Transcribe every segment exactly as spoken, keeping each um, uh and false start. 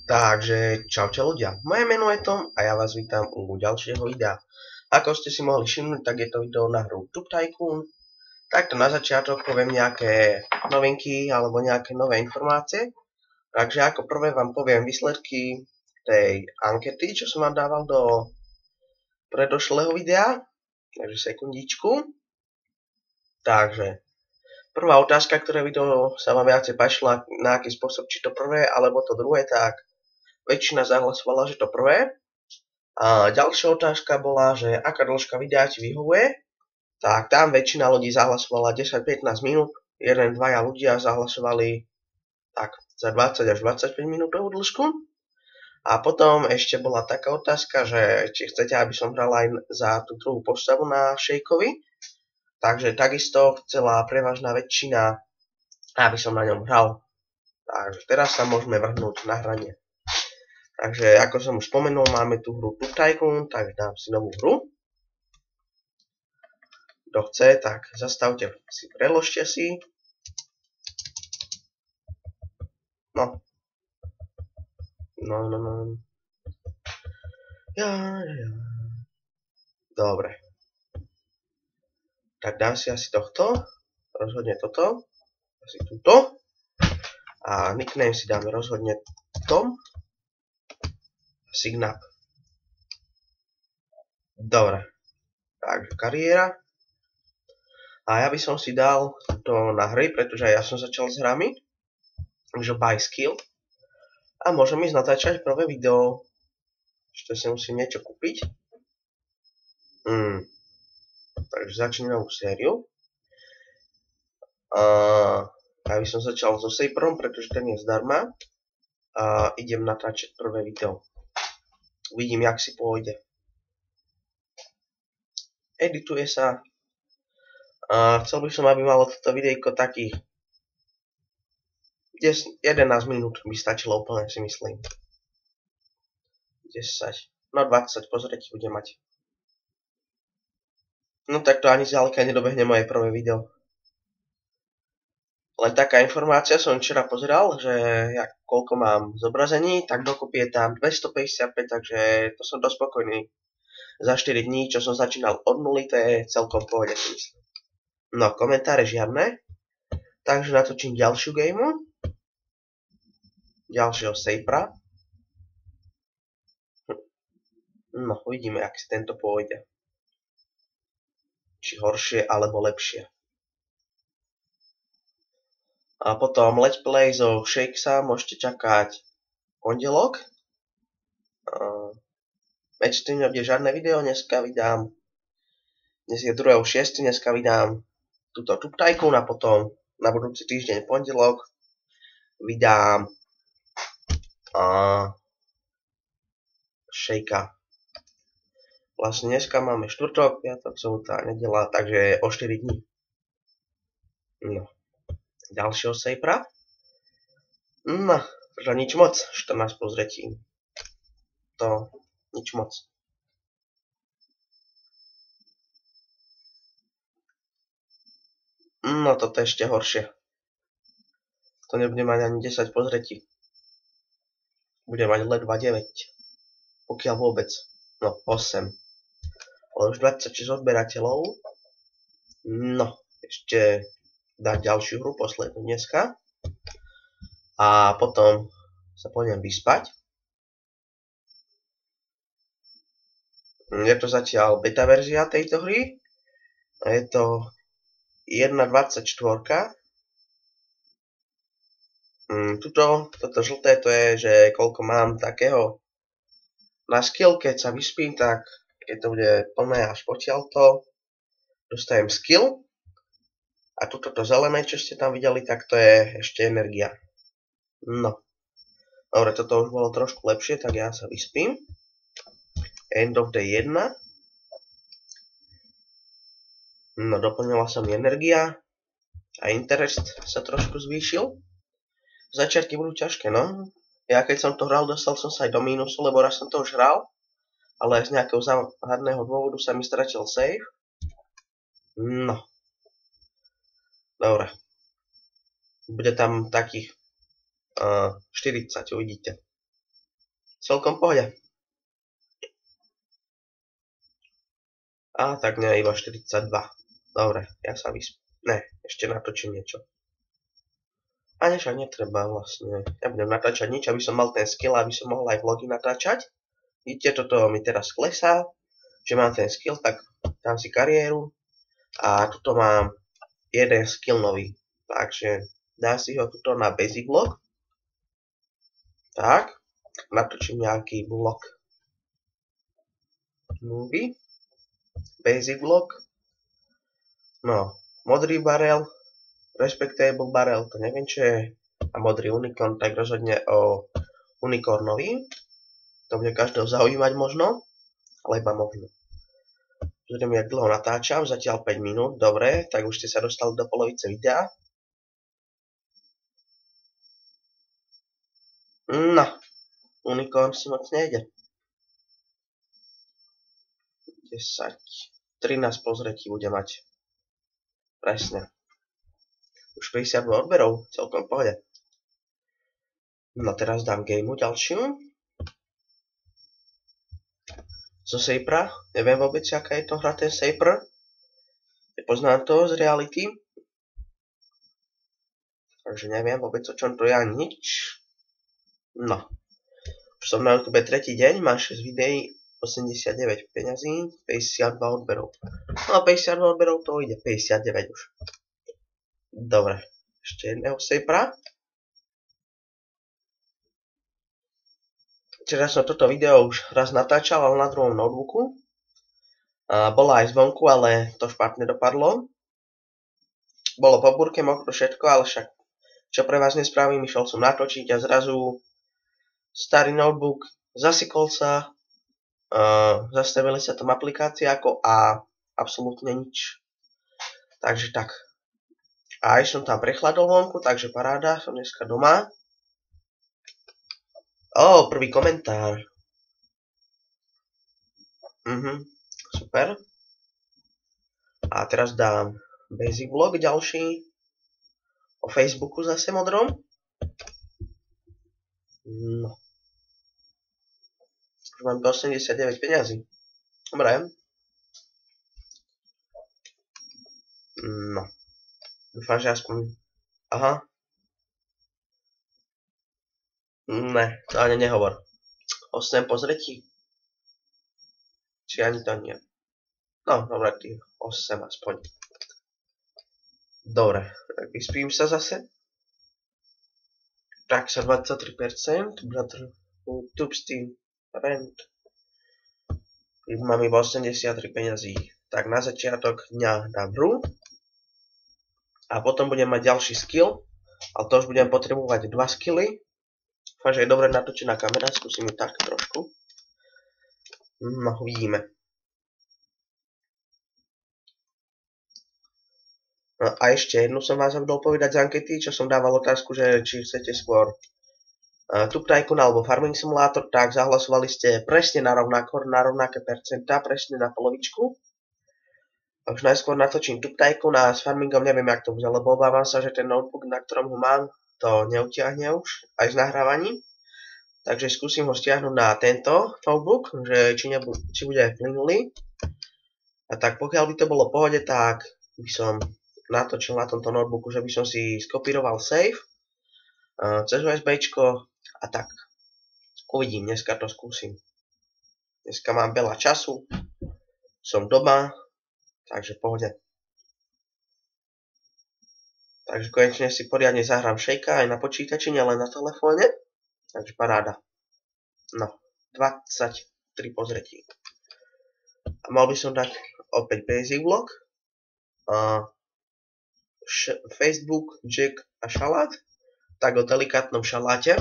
Takže čaute ľudia, moje meno je Tom a ja vás vítam u ďalšieho videa. Ako ste si mohli všimnúť, tak je to video na hru Tube Tycoon. Takto na začiatok poviem nejaké novinky alebo nejaké nové informácie. Takže ako prvé vám poviem výsledky tej ankety, čo som vám dával do predošlého videa. Takže sekundičku. Takže prvá otázka, ktoré video sa vám viacej páčila, na aký spôsob, či to prvé alebo to druhé, tak väčšina zahlasovala, že to prvé. A ďalšia otázka bola, že aká dĺžka videa ti vyhovuje. Tak tam väčšina ľudí zahlasovala desať až pätnásť minút. jeden až dvaja ľudia zahlasovali tak za dvadsať až dvadsaťpäť minútovú dĺžku. A potom ešte bola taká otázka, že či chcete, aby som hral aj za tú druhú postavu na Shakeovi. Takže takisto chcela prevažná väčšina, aby som na ňom hral. Takže teraz sa môžeme vrhnúť na hranie. Takže ako som už spomenul, máme tu hru Tube Tycoon, takže dám si novú hru. Kto chce, tak zastavte si, preložte si. No. No, no, no. Ja, ja. Dobre. Tak dám si asi tohto. Rozhodne toto. Asi túto. A nickname si dáme rozhodne Tom. Signap. Dobre. Takže kariéra. A ja by som si dal to na hry, pretože ja som začal s hrami. Takže buy skill. A môžem ísť natáčať prvé video. Ešte si musím niečo kúpiť. Hmm. Takže začnem novú sériu. A ja by som začal so Saperom, pretože ten je zdarma. A idem natáčať prvé video. Uvidím, jak si pôjde. Edituje sa. A chcel by som, aby malo toto videjko takých jedenásť minút by stačilo úplne, si myslím. desať. No dvadsať, pozrieť, bude mať. No tak to ani zďaleka nedobehne moje prvé video. Len taká informácia, som včera pozeral, že ja, koľko mám zobrazení, tak dokopy je tam dvestopäťdesiatpäť, takže to som dosť spokojný. Za štyri dní, čo som začínal od nuly, to je celkom pohode, si myslím. No, komentáre žiadne. Takže natočím ďalšiu gameu. Ďalšieho Sapera. No, uvidíme, ak si tento pôjde. Či horšie, alebo lepšie. A potom let's play zo Shakesa môžete čakať pondelok. Veď tým nebude žiadne video, dneska vydám. Dnes je druhého šiesteho dneska vydám túto Tube Tycoon a potom na budúci týždeň pondelok vydám a Shakea. Vlastne dneska máme štvrtok, piatok, sobota, nedeľa, takže o štyri dní. No. Ďalšieho Sapera. No, že nič moc, štrnásť pozretí. To nič moc. No, toto je ešte horšie. To nebude mať ani desať pozretí. Bude mať ledva deväť. Pokiaľ vôbec. No, osem. Ale už dvadsaťšesť odberateľov. No, ešte dať ďalšiu hru, poslednú dneska. A potom sa pôjdem vyspať. Je to zatiaľ beta verzia tejto hry. A je to jedna dvadsaťštyri. Hmm, tuto, toto žlté to je, že koľko mám takého na skill, keď sa vyspím, tak keď to bude plné až potiaľto, dostajem skill. A tuto to zelené, čo ste tam videli, tak to je ešte energia. No. Dobre, toto už bolo trošku lepšie, tak ja sa vyspím. End of day jedna. No, doplnila sa mi energia. A interest sa trošku zvýšil. Začiatky budú ťažké, no. Ja keď som to hral, dostal som sa aj do mínusu, lebo raz som to už hral. Ale z nejakého záhadného dôvodu sa mi stratil save. No. Dobre. Bude tam takých uh, štyridsať, uvidíte. Celkom pohode. A tak nie, iba štyridsaťdva. Dobre, ja sa vyspím. Ne, ešte natočím niečo. A však netreba vlastne. Ja budem natáčať nič, aby som mal ten skill, aby som mohol aj vlogy natáčať. Vidíte, toto mi teraz klesá, že mám ten skill, tak dám si kariéru. A tuto mám jeden skill nový. Takže dám si ho tuto na basic vlog. Tak, natočím nejaký vlog. Movie. Basic vlog. No, modrý barel. Respectable barel, to neviem čo je. A modrý unicorn, tak rozhodne o unicornovi. To bude každého zaujímať možno, ale iba možno. Pozriem, jak dlho natáčam, zatiaľ päť minút, dobre, tak už ste sa dostali do polovice videa. No, unicorn si moc nejde. desať, trinásť pozretí bude mať. Presne. Už päťdesiatdva odberov, celkom v pohode. No teraz dám gameu ďalšiu. Zo Sapera, neviem vôbec, aká je to hra ten Saper. Nepoznám to z reality. Takže neviem vôbec, o čom to je ani nič. No. Už som na YouTube tretí deň, mám šesť videí, osemdesiatdeväť peňazí, päťdesiatdva odberov. No päťdesiatdva odberov to ide, päťdesiatdeväť už. Dobre, ešte jedného Sapera. Včera som toto video už raz natáčal, ale na druhom notebooku. A bola aj zvonku, ale to špatne dopadlo. Bolo po búrke, mokro všetko, ale však čo pre vás nespravím, išiel som natočiť a zrazu starý notebook zasikol sa, uh, zastavili sa tam aplikácie ako a absolútne nič. Takže tak. A aj som tam prechladol vonku, takže paráda, som dneska doma. Ó, prvý komentár. Mhm, super. A teraz dám basic vlog ďalší. O Facebooku zase modrom. No. Už mám osemdesiatdeväť peňazí. Dobre. No. Dúfam, že aspoň... Aha. Ne, to ani nehovor. osem pozretí. Či ani to nie. No, dobre, tých osem aspoň. Dobre, tak vyspím sa zase. Tak sa dvadsaťtri percent. Brother, YouTube, Steam, Rent. Mám iba osemdesiattri peňazí. Tak na začiatok dňa dám hru. A potom budem mať ďalší skill. Ale to už budem potrebovať dva skilly. Dúfam, že je dobre natočená kamera, skúsim ju tak trošku. No, vidíme. No, a ešte jednu som vás zabudol povedať z ankety, čo som dával otázku, že či chcete skôr uh, Tube Tycoon alebo Farming Simulator, tak zahlasovali ste presne na rovnako, na rovnaké percentá, presne na polovičku. A už najskôr natočím Tube Tycoon a s Farmingom neviem, jak to bude, lebo obávam sa, že ten notebook, na ktorom ho mám, to neutiahne už, aj s nahrávaním. Takže skúsim ho stiahnuť na tento notebook, že či, nebu či bude aj plynulý. A tak pokiaľ by to bolo v pohode, tak by som natočil na tomto notebooku, že by som si skopíroval save uh, cez USBčko a tak. Uvidím, dneska to skúsim. Dneska mám veľa času, som doma, takže v pohode. Takže konečne si poriadne zahrám Shakea aj na počítači, nielen na telefóne. Takže paráda. No, dvadsaťtri pozretí. A mal by som dať opäť basic vlog. Uh, Facebook, Jack a šalát. Tak o delikátnom šaláte.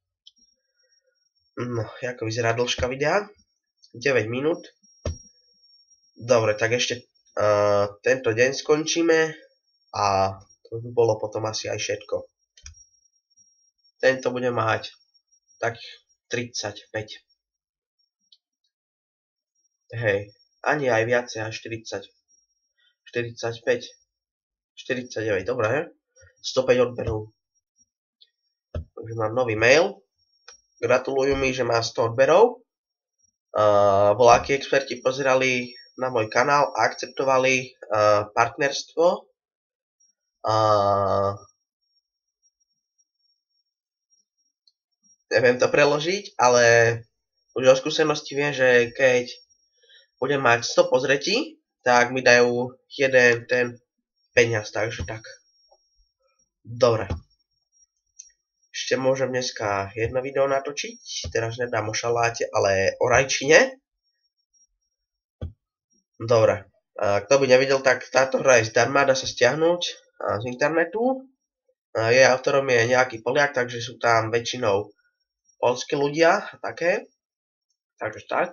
No, ako vyzerá dĺžka videa. deväť minút. Dobre, tak ešte uh, tento deň skončíme. A to by bolo potom asi aj všetko. Tento bude mať tak tridsaťpäť. Hej, ani aj viacej, až štyridsať. štyridsaťpäť. štyridsaťdeväť, dobré. stopäť odberov. Takže mám nový mail. gratulujú mi, že má sto odberov. Uh, voľakí experti pozerali na môj kanál a akceptovali uh, partnerstvo. Uh, neviem to preložiť, ale už o skúsenosti viem, že keď budem mať sto pozretí, tak mi dajú jeden ten peniaz, takže tak. Dobre. Ešte môžem dneska jedno video natočiť, teraz nedám o šaláte, ale o rajčine. Dobre, kto by nevidel, tak táto hra je zdarma, dá sa stiahnuť z internetu. Jej autorom je nejaký Poliak, takže sú tam väčšinou poľskí ľudia a také. Takže tak.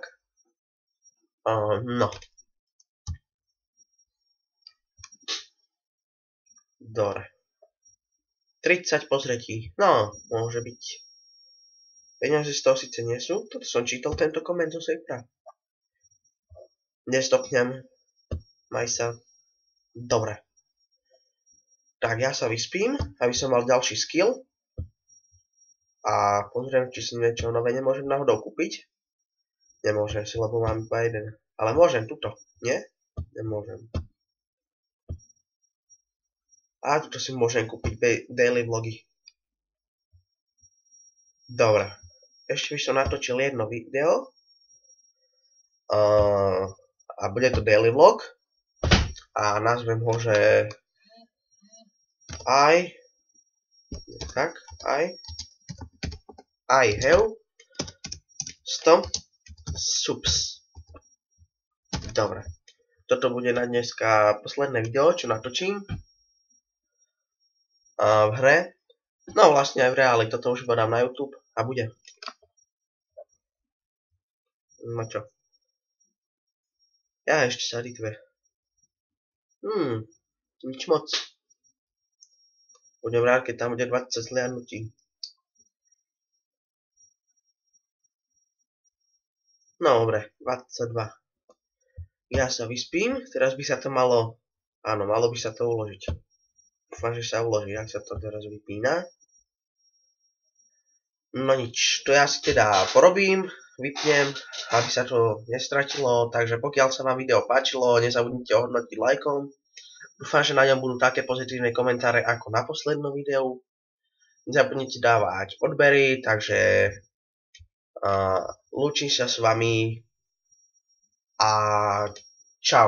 No. Dobre. tridsať pozretí. No, môže byť. Peniaze z toho síce nie sú. Toto som čítal tento koment zo Sejpra. Nestopnem. Maj sa. Dobre. Tak ja sa vyspím, aby som mal ďalší skill. A pozriem, či si niečo nové nemôžem náhodou kúpiť. Nemôžem si, lebo mám iba jeden. Ale môžem tuto. Nie? Nemôžem. A tuto si môžem kúpiť daily vlogy. Dobre. Ešte by som natočil jedno video. Uh, a bude to daily vlog. A nazvem ho, že I tak, I I have sto subs. Dobre. Toto bude na dneska posledné video, čo natočím. Uh, v hre. No vlastne aj v reáli, toto už podám na YouTube a bude. No čo? Ja ešte sa ritve. Hmm, nič moc. Budem rád, keď tam bude dvadsať zliadnutí. No dobre, dvadsaťdva. Ja sa vyspím, teraz by sa to malo... Áno, malo by sa to uložiť. Dúfam, že sa uloží, ak sa to teraz vypína. No nič, to ja si teda porobím, vypnem, aby sa to nestratilo, takže pokiaľ sa vám video páčilo, nezabudnite ohodnotiť lajkom. Dúfam, že na ňom budú také pozitívne komentáre ako na poslednom videu. Nezabudnite dávať odbery, takže uh, lúčim sa s vami a čau.